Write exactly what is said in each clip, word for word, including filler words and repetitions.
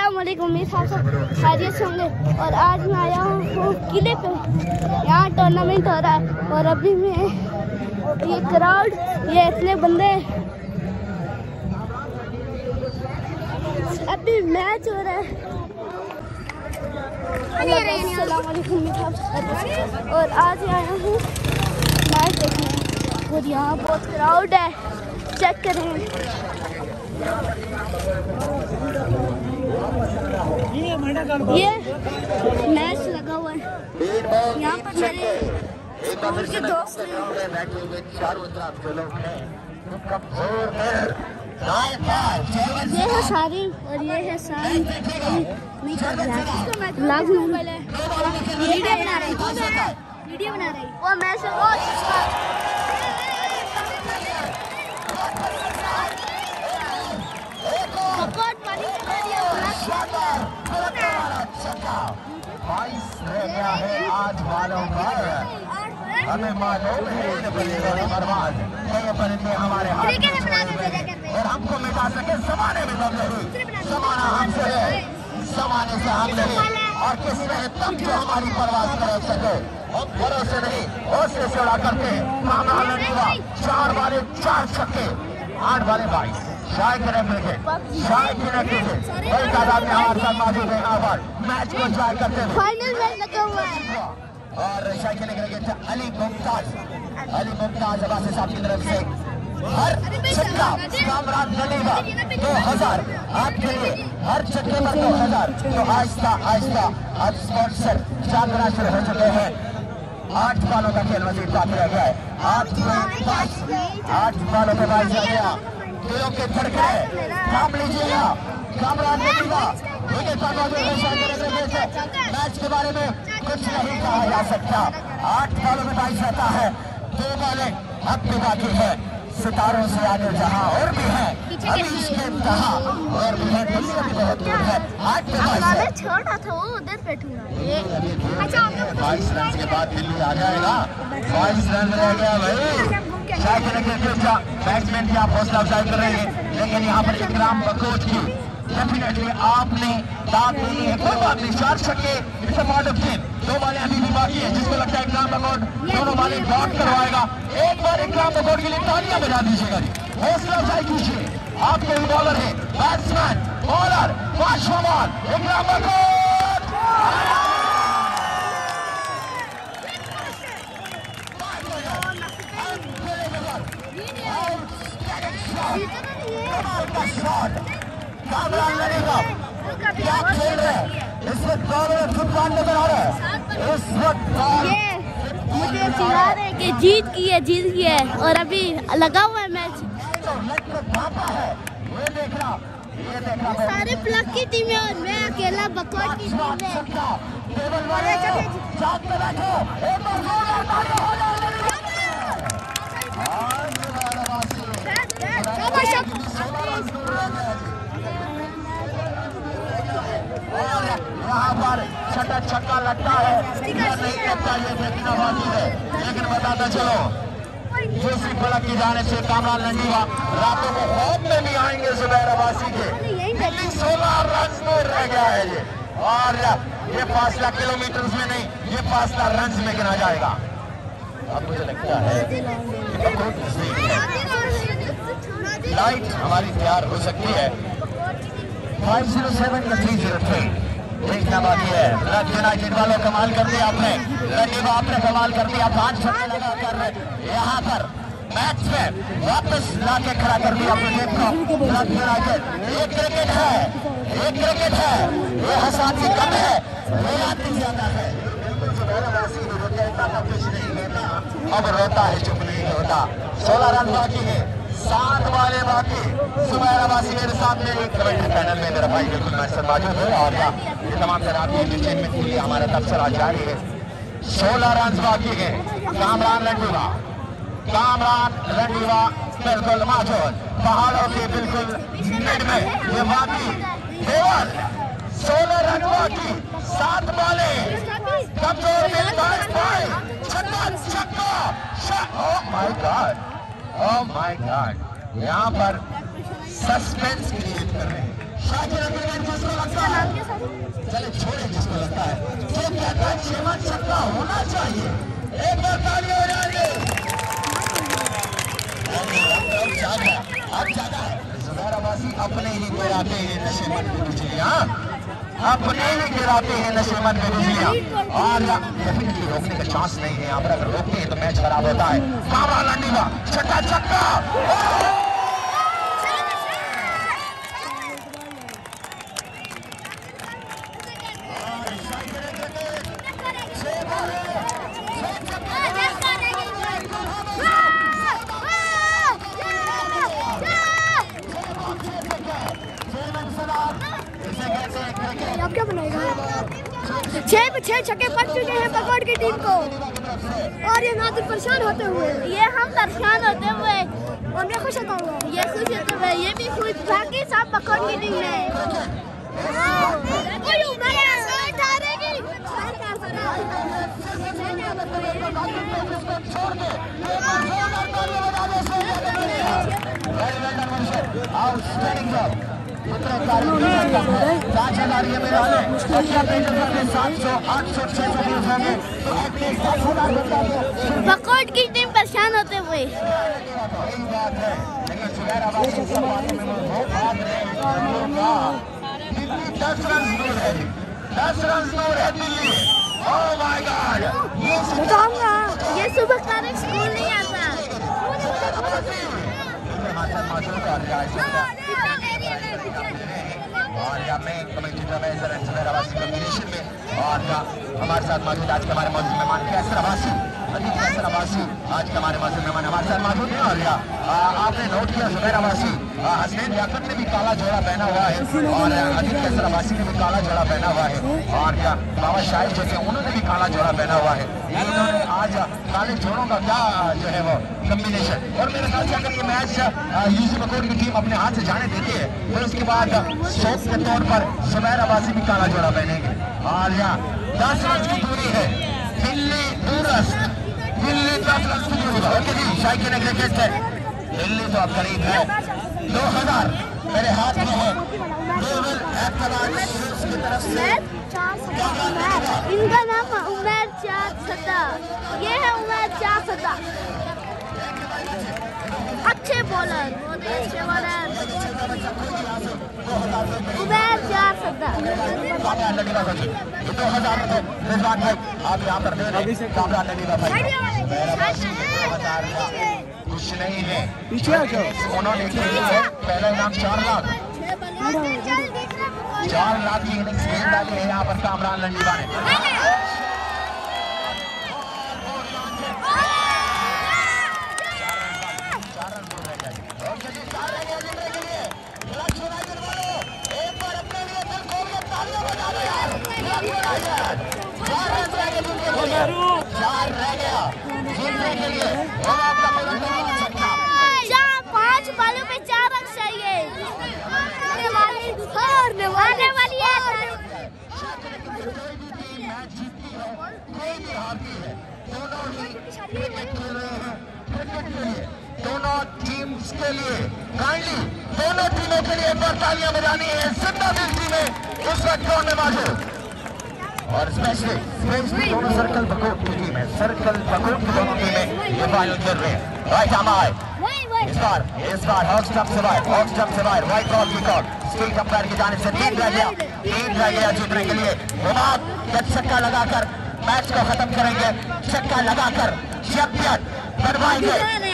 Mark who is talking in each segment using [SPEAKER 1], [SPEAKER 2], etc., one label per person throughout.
[SPEAKER 1] अस्सलाम वालेकुम, उम्मीद आप सब खैरियत से होंगे। और आज मैं आया हूँ किले पे, यहाँ टूर्नामेंट हो रहा है और अभी मैं ये क्राउड, ये इतने बंदे, अभी मैच हो रहा है। अस्सलाम वालेकुम, उम्मीद आप सब खैरियत से। और आज आया हूँ मैच देखने और यहाँ बहुत क्राउड है, चेक करें। ये मैच लगा हुआ है, यहाँ पर मेरे स्कूल के दोस्त ये है सारी और ये है सारी नहीं कर रहा पहले वीडियो बना रही वीडियो बना रही वो मैच
[SPEAKER 2] आज वालों पर हमें मालूम है बर्बाद परिंदे हमारे हाथ और हमको मिटा सके जमाने में दम नहीं, जमाना हमसे है, जमाने से हम नहीं। और किस रहे तब जो हमारी परवाज कर सके, हम भरोसे नहीं हौसले से उड़ा करते चार वाले चार छक्के, आठ वाले बाईस शायद शायद बड़ी तादाद में हमारे साथ मौजूद है। यहाँ पर मैच को एंजॉय करते हैं,
[SPEAKER 1] फाइनल मैच लगा हुआ है
[SPEAKER 2] और शायद खेलेंगे अली मुमताज अली मुमताज अब्बासी साहब की तरफ से हर छक्का कामरान नलीवा दो हजार आपके लिए, हर छक्के पर दो हजार। तो आहिस्ता आहिस्ता अब स्पॉन्सर चांदना शुरू हो चुके हैं। आठ बालों का खेल मजीद बाकी रह गया है, आठ बाईस आठ बालों के बाईस रह गया। दिलों के धड़कने थाम लीजिएगा, कामरान नलीवा मैच के बारे में कुछ नहीं कहा जा सकता। आठ बालों में बाईस रहता है, दो बालें अब भी बाकी है। सितारों से आगे जहां और भी है, अभी इसके इंतहा और भी है, दुनिया भी बहुत दूर है। आठ पे बाईस
[SPEAKER 1] छोटा था वो उधर बैठूंगा।
[SPEAKER 2] बाईस रन के बाद दिल्ली आ जाएगा, बाईस रन रह गया भाई। शायद बैट्समैन की आप हौसला अफजाई कर रहे हैं, लेकिन यहाँ पर इकराम बकोच की डेफिनेटली आपने दाद नहीं है, कोई बात नहीं। चार छक्के it's a part of game, दो बालें अभी भी बाकी है। जिसको लगता है इकराम बकोट दोनों बालें डॉट करवाएगा, एक बार इकराम बकोट के लिए तालियां बजा दीजिएगा जी, हौसला अफजाई कीजिए। आपके बॉलर है, बैट्समैन बॉलर पांचवा बॉल इकराम बकोट। कामरान लड़ेगा, क्या खेल रहे हैं इस वक्त, बॉलर फुटबॉल नजर आ रहा है इस वक्त।
[SPEAKER 1] ये मुझे चिल्ला रहे हैं कि जीत की है जीत की है और अभी लगा हुआ है मैच।
[SPEAKER 2] ये देखना ये देखना
[SPEAKER 1] सारे प्लग की टीम है और मैं अकेला बकवास की टीम
[SPEAKER 2] और यहाँ पर छठा छक्का लगता है, नहीं लगता, ये देखना बाकी है। लेकिन बताता चलो दूसरी फलक की जाने से कामरान लंडीवा रातों को होम में भी आएंगे जुबैर अब्बासी के। सोलह रन में रह गया है ये, और ये फासला किलोमीटर में नहीं, ये फासला रन में गिना जाएगा। अब मुझे लगता है लाइट हमारी तैयार हो सकती है। फाइव जीरो सेवन या थ्री जीरो थ्री देखना बाकी है। लक यूनाइटेड वालों कमाल कर दिया आपने, लंडीवा आपने कमाल कर दिया। पांच छक्के लगा कर यहाँ पर मैच में वापस लाके खड़ा कर दिया अपने टीम को। लक यूनाइटेड एक क्रिकेट है, एक क्रिकेट है, ये हसाती कम है, ये आती ज्यादा है। कुछ नहीं होता, अब रोता है चुप नहीं होता। सोलह रन बाकी है, सात वाले बाकी। जुबैर अब्बासी मेरे सामने एक कमेंट्री पैनल में मेरा भाई बिल्कुल मेरे साथ मौजूद है, और ये तमाम तरह की एंटरटेनमेंट के लिए हमारा तबसरा जारी है। सोलह रन बाकी है, कामरान लंडीवा कामरान लंडीवा बिल्कुल मौजूद, पहाड़ों के बिल्कुल मिड में ये बाकी केवल सोलह रन बाकी, सात बाले कमजोर मिल पाए, छक्का छक्का। Oh my God, oh my God, यहाँ पर सस्पेंस क्रिएट कर रहे हैं। शाकिर अकबर जिसको लगता है चले छोड़े जिसको लगता है, जो कहता है छह छक्का होना चाहिए। एक बार ताली हो जाएगी। अब ज्यादा अब ज्यादा है जुबैर अब्बासी अपने ही गिराते हैं नशेमंद की बिजलियां, अपने ही गिराते हैं नशेमंद की बिजलियां। और डेफिनेटली रोकने का चांस नहीं है यहाँ पर, अगर रोकते हैं तो मैच खराब होता है। कामरान लंडीवा छठा छक्का,
[SPEAKER 1] क्या बनाएगा? छह पे छह छक्के पड़ चुके हैं पकड़ की टीम को, और ये नादिर परेशान होते हुए, ये हम परेशान होते हुए और मैं खुश होता हूँ, ये खुश होते हुए, ये भी खुश, बाकी सब पकड़ की टीम में। पकड़ की टीम परेशान होते हुए,
[SPEAKER 2] दस रन दूर है, दस रन दूर है दिल्ली। ओह माय गॉड,
[SPEAKER 1] बताऊंगा ये सुबह तारीख स्कूल नहीं आता।
[SPEAKER 2] और यहाँ में कमेटी कॉम्बिनेशन में और हमारे साथ मौजूद आज के हमारे मौजूद मेहमान कैसर अब्बासी, अजीत कैसर अब्बासी आज के हमारे मौजूद मेहमान हमारे साथ मौजूद हैं। और आपने नोट किया जुबैर अब्बासी, हसनैन लियाकत ने भी काला जोड़ा पहना हुआ है और अजीत कैसर अब्बासी ने भी काला जोड़ा पहना हुआ है, और क्या बाबा शाहिद जो थे उन्होंने भी काला जोड़ा पहना हुआ है। इन्होंने आज काले जोड़ों का क्या जो है वो कम्बिनेशन, और मेरे ख्याल से अगर ये मैच यूसुफ बकोर की टीम अपने हाथ से जाने देती है तो उसके बाद शौक के तौर पर जुबैर अब्बासी भी काला जोड़ा पहनेंगे। और यहाँ दस रन की दूरी है, दिल्ली दूरस्थ, दिल्ली दस रन की दूरी है। ओके जी, शायद ने क्रिकेट है, दिल्ली तो अब करीब है दो हजार मेरे हाथ में है।
[SPEAKER 1] इनका नाम उमर चार सदा, ये है उमर चार सदा, अच्छे बॉलर, बहुत अच्छे बॉलर उमर चार सदा।
[SPEAKER 2] दो हजार रिजवान भाई आप यहाँ पर कुछ नहीं है, पीछे आ जाओ। उन्होंने पहला इनाम चार लाख चार लाख की इनिंग्स खेल डाली है यहाँ पर कामरान लंडीवा ने। चार रह गया जीतने के लिए,
[SPEAKER 1] चार पांच बालों में चार रन चाहिए, आने वाली है।
[SPEAKER 2] दोनों टीम्स के लिए काइंडली दोनों टीमों के लिए एक बार तालियां बजानी है। जिंदा दिल टीमें उस वक्त कौन है मौजूद, और स्पेशली स्पेशली दोनों सर्कल बकोट की टीम है, सर्कल बकोट की दोनों टीमें ये फाइनल खेल रहे हैं। राइट आर्म आए इस बार इस बार हॉक स्टंप से बाहर, हॉक स्टंप से बाहर, व्हाइट बॉल की कॉल स्ट्रीट अंपायर की जानिब से तीन रह गया, तीन रह गया जीतने के लिए। उमाद जब छक्का लगाकर मैच को खत्म करेंगे, छक्का लगाकर चैंपियन बनवाएंगे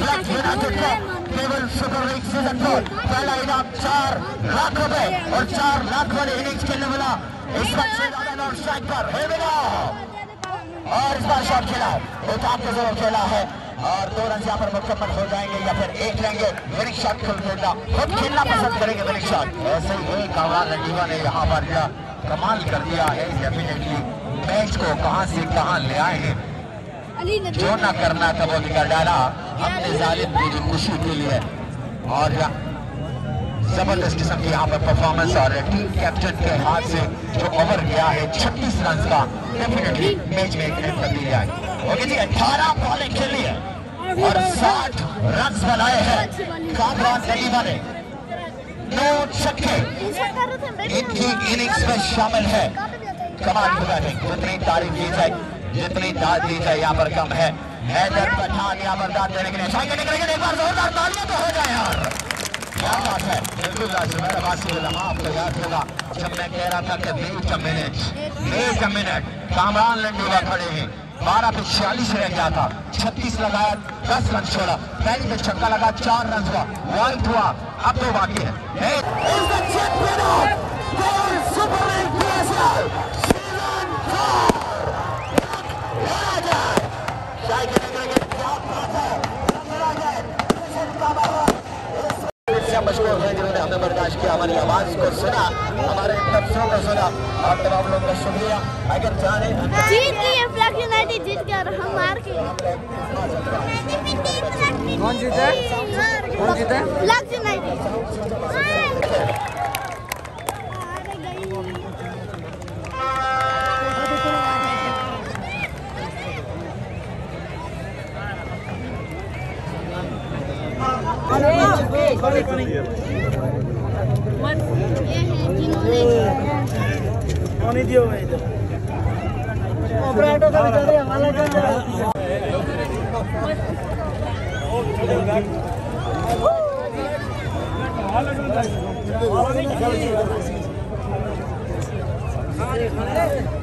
[SPEAKER 2] केवल सुपर लीग सीजन फोर। पहला इनाम चार लाख रुपए और चार लाख वाले इनिंग्स खेलने वाला इस वक्त स्ट्राइक पर है मिला, और इस बार शॉट खेला उठाव के जरूर खेला है, और दो रन यहाँ पर मुकम्मल हो जाएंगे या फिर एक लेंगे। विनिंग शॉट खुद खेलना खुद खेलना पसंद करेंगे विनिंग शॉट। ऐसे ही कामरान लंडीवा ने यहाँ पर कमाल कर दिया है। डेफिनेटली मैच को कहां से कहां ले आए हैं, जो ना करना था वो कर डाला अपने जालिम की खुशी के लिए, और जबरदस्त किस्म की यहाँ पर परफॉर्मेंस और टीम कैप्टन के हाथ से जो ओवर गया है छत्तीस रन का, डेफिनेटली मैच में एक अहम तब्दीली आई। ओके जी, अठारह बॉलें खेली है और साठ रन बनाए हैं कामरान लंडीवा ने। नौ छक्के इनकी इनिंग्स में शामिल है। कमाल की बैटिंग, जितनी तारीफ की जाए जितनी दाद दी जाए यहाँ पर कम है। हैदर पठान यहाँ पर दाद देने के लिए साइकिल निकलेंगे, एक बार जोरदार तालियां तो हो जाए यार, क्या बात है। बिल्कुल आपको याद होगा जब मैं कह रहा था कि बीस मिनट बीस मिनट कामरान लंडूगा खड़े हैं, बारह पे छियालीस रह गया था, छत्तीस लगाया, दस रन छोड़ा, पहली पे छक्का लगा, चार रन हुआ, वाइट हुआ, अब तो बाकी है। मशहूर है जिन्होंने हमें बर्दाश्त किया, हमारी आवाज को सुना, हमारे लफ्जों को सुना, और तमाम लोगों का शुक्रिया। अगर जाने
[SPEAKER 1] जीत गई है फ्लक्स यूनाइटेड, जीत गया, हम हार गए।
[SPEAKER 3] कौन जीता? कौन जीता?
[SPEAKER 1] Flux United.
[SPEAKER 3] पानी दियो भाई इधर ऑपरेटर का चल रहा है, हमारा चल रहा है।